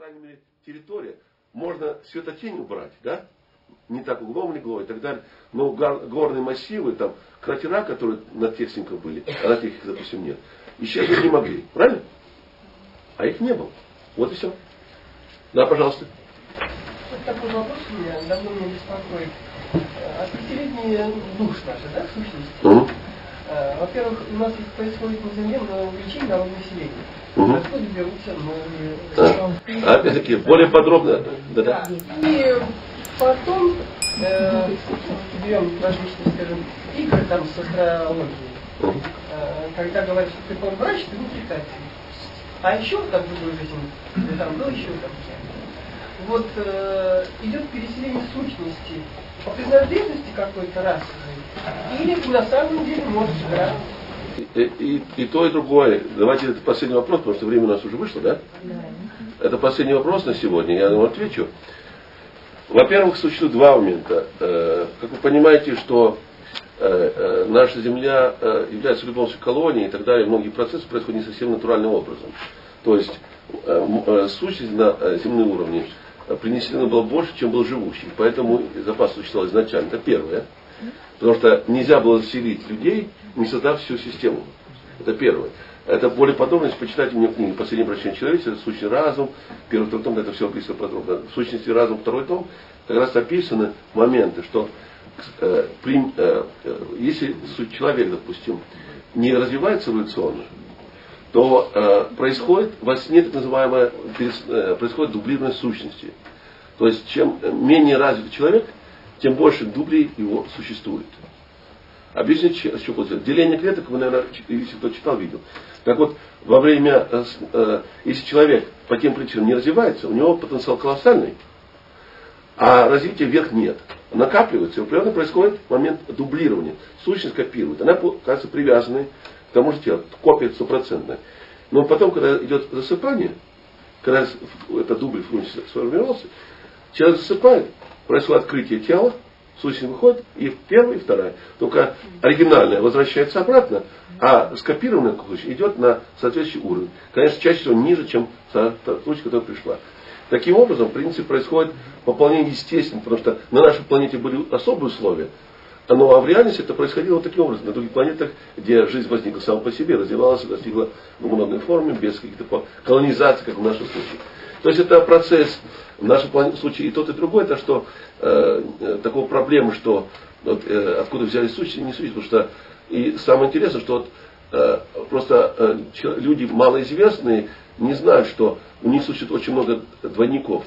крайней мере, территория. Можно светотень убрать, да? Не так углом легло и так далее. Но горные массивы, там, кратера, которые на тех снимках были, а на тех, допустим, нет, исчезнуть не могли. Правильно? А их не было. Вот и все. Да, пожалуйста. Вот такой вопрос у меня давно меня беспокоит. Определение душ наших, да, в сущности. Во-первых, у нас происходит на Земле увеличение народного населения. Откуда берутся новые... Опять-таки, более подробно. Да. И потом берем различные, скажем, игры там с астрологией. Когда говорят, что ты полубрач, ты выпрекатель. А еще там в другой жизни, там был еще там. Вот идет переселение сущности по принадлежности какой-то расовой, или на самом деле может играть. И то, и другое. Давайте это последний вопрос, потому что время у нас уже вышло, да? Это последний вопрос на сегодня, я вам отвечу. Во-первых, существует два момента. Как вы понимаете, что наша Земля является любой колонией и так далее, многие процессы происходят не совсем натуральным образом. То есть сущность на земном уровне принесено было больше, чем был живущий. Поэтому запас существовал изначально. Это первое. Потому что нельзя было заселить людей, не создав всю систему. Это первое. Это более подробно, если почитайте мне книги «Последнее обращение человечества», «Сущий разум», первый, второй том, это все описано подробно. В сущности разум, второй том, как раз описаны моменты, что если человек, допустим, не развивается эволюционно, то происходит во сне так называемое, происходит дублирование сущности. То есть, чем менее развитый человек, тем больше дублей его существует. Объяснить, что получается. Деление клеток, вы, наверное, если кто читал, видел. Так вот, во время, если человек по тем причинам не развивается, у него потенциал колоссальный, а развития вверх нет. Накапливается, и примерно происходит момент дублирования. Сущность копирует. Она кажется привязанной к тому же телу, копия стопроцентная. Но потом, когда идет засыпание, когда этот дубль сформировался, человек засыпает, происходит открытие тела, сущность выходит, и первая, и вторая. Только оригинальная возвращается обратно, а скопированная идет на соответствующий уровень. Конечно, чаще всего ниже, чем та точка, которая пришла. Таким образом, в принципе, происходит пополнение естественно, потому что на нашей планете были особые условия. Но в реальности это происходило вот таким образом. На других планетах, где жизнь возникла сама по себе, развивалась, достигла многой формы, без каких-то колонизаций, как в нашем случае. То есть это процесс в нашем случае и тот, и другой, это что такого проблемы, что откуда взяли сущности, не существует. Потому что и самое интересное, что просто люди малоизвестные не знают, что у них существует очень много двойников.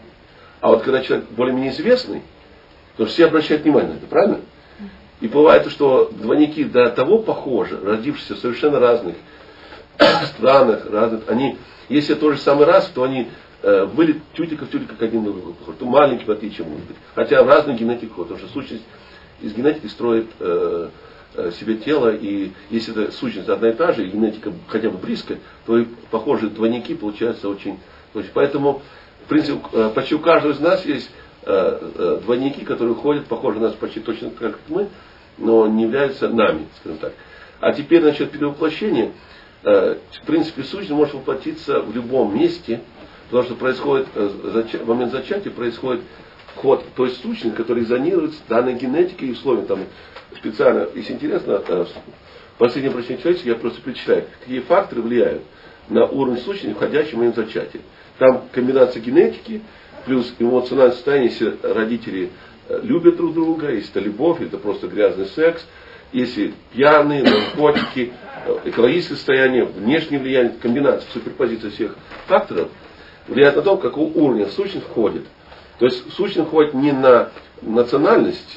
А вот когда человек более-менее известный, то все обращают внимание на это, правильно? И бывает, что двойники до того похожи, родившиеся в совершенно разных странах, они, если тот же самый раз, то они были тютика в тютика к один на другой похожи. То маленькие, в отличие могут быть. Хотя разные генетики ходят, потому что сущность из генетики строит себе тело, и если это сущность одна и та же, и генетика хотя бы близкая, то и похожие двойники получаются очень. Поэтому, в принципе, почти у каждого из нас есть двойники, которые ходят, похожи на нас почти точно как мы, но не являются нами, скажем так. А теперь насчет перевоплощения. В принципе, сущность может воплотиться в любом месте, потому что происходит, в момент зачатия происходит вход той сущности, которая резонирует с данной генетикой и условиями. Там специально, если интересно, в последнее обращение человечества я просто перечисляю, какие факторы влияют на уровень сущности, входящий в момент зачатия. Там комбинация генетики, плюс эмоциональное состояние, если родители любят друг друга, если это любовь, или это просто грязный секс, если пьяные, наркотики, экологическое состояние, внешнее влияние, комбинация, суперпозиция всех факторов влияет на то, какого уровня сущность входит. То есть сущность входит не на национальность,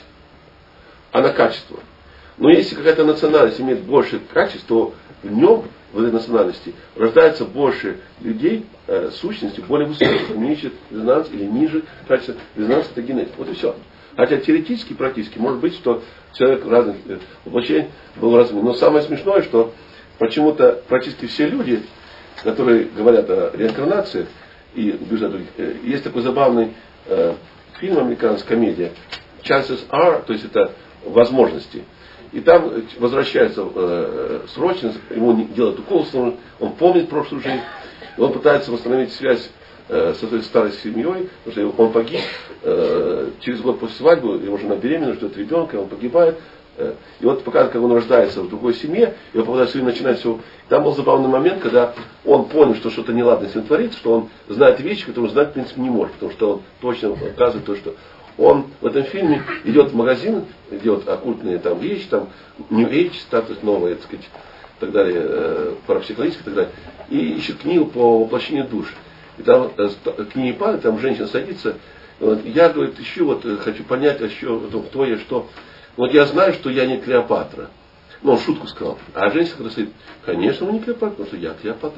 а на качество. Но если какая-то национальность имеет больше качеств, то в нем, в этой национальности, рождается больше людей, сущности более высоких, меньше резонанс или ниже качества резонанса, это генетика. Вот и все. Хотя теоретически, практически, может быть, что человек разных воплощений был разным. Но самое смешное, что почему-то практически все люди, которые говорят о реинкарнации и убеждают других, есть такой забавный фильм американский, комедия, Chances Are, то есть это возможности. И там возвращается срочно, ему делают укол, он помнит прошлую жизнь, и он пытается восстановить связь со своей старой семьей, потому что он погиб через год после свадьбы, его жена беременна, ждет ребенка, он погибает. И вот показывает, как он рождается в другой семье, и он попадает в семью, начинает все. Там был забавный момент, когда он понял, что что-то неладное с ним творится, что он знает вещи, которые он знать в принципе не может, потому что он точно показывает то, что он в этом фильме идет в магазин, идет оккультные там вещи, там New Age, статус новые, так сказать, и так далее, парапсихологические и так далее, и ищет книгу по воплощению душ. И там книги падают, там женщина садится, и вот, я, говорит, ищу, вот хочу понять, а что, кто я, что. Вот я знаю, что я не Клеопатра. Ну, он шутку сказал. А женщина когда говорит, конечно, вы не Клеопатра, потому что я Клеопатра.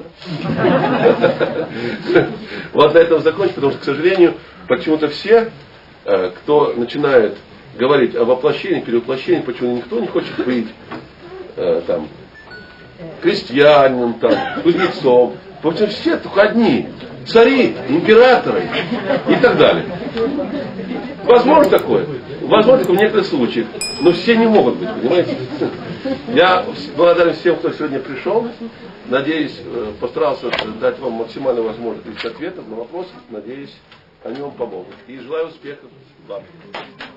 Вот на этом закончим, потому что, к сожалению, почему-то все, кто начинает говорить о воплощении, перевоплощении, почему никто не хочет быть там крестьянином, там, кузнецом. Потому что все только одни. Цари, императоры и так далее. Возможно такое? Возможно, в некоторых случаях. Но все не могут быть, понимаете? Я благодарен всем, кто сегодня пришел. Надеюсь, постарался дать вам максимально возможных ответов на вопросы. Надеюсь, они вам помогут. И желаю успехов вам.